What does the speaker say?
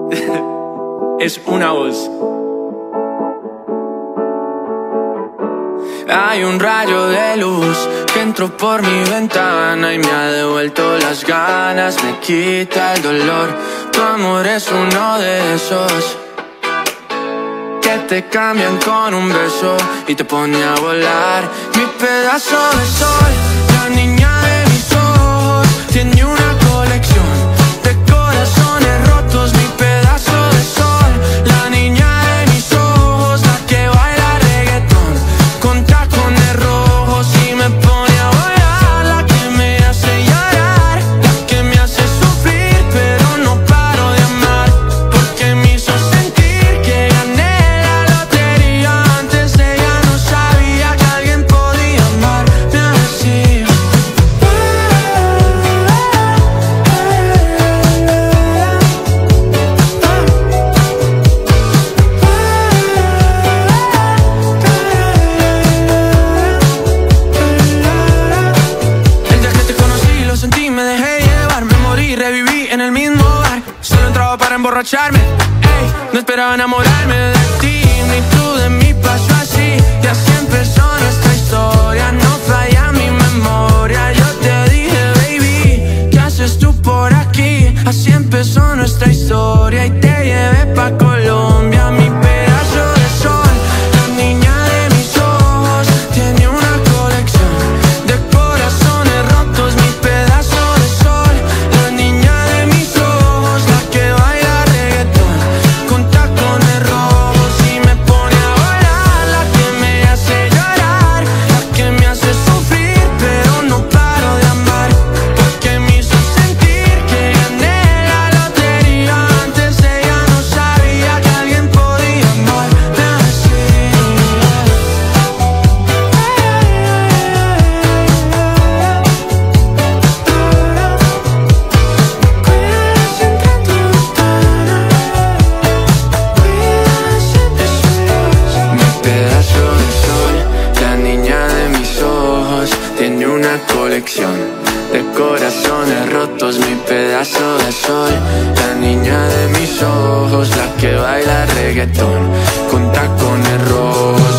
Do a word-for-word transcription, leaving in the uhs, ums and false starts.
Es una voz. Hay un rayo de luz que entró por mi ventana y me ha devuelto las ganas, me quita el dolor. Tu amor es uno de esos que te cambian con un beso y te pone a volar. Mi pedazo de sol, la niña de mis ojos, tiene una colección de corazones rotos. Mi pedazo de sol, la niña de mis ojos, la que baila reggaetón con tacones rojos y me pone a volar. La que me hace llorar, la que me hace sufrir, pero no paro de amar, porque me hizo sentir que gané la lotería. Antes ella no sabía que alguien podía amarme así. El día que te conocí lo sentí, me dejé llevar, me morí, reviví en el mismo bar. Solo entraba para emborracharme, ey, no esperaba enamorarme de ti, ni tú de mí. Pasó así y así empezó nuestra historia. No falla mi memoria. Yo te dije, baby, ¿qué haces tú por aquí? Así empezó nuestra historia y te llevé pa' Colombia. Mi pedazo de sol, la niña de mis ojos, tiene una colección de corazones rotos. Mi pedazo de sol, la niña de mis ojos, la que baila reggaetón con tacones rojos y me pone a volar. La que me hace llorar, la que me hace sufrir, pero no paro de amar, porque me hizo sentir que gané la lotería. Antes ella no sabía que alguien podía amarme así. Mi pedazo de sol, la niña de mis ojos, tiene una colección de corazones rotos. Mi pedazo de sol, la niña de mis ojos, la que baila reggaetón con tacones rojos.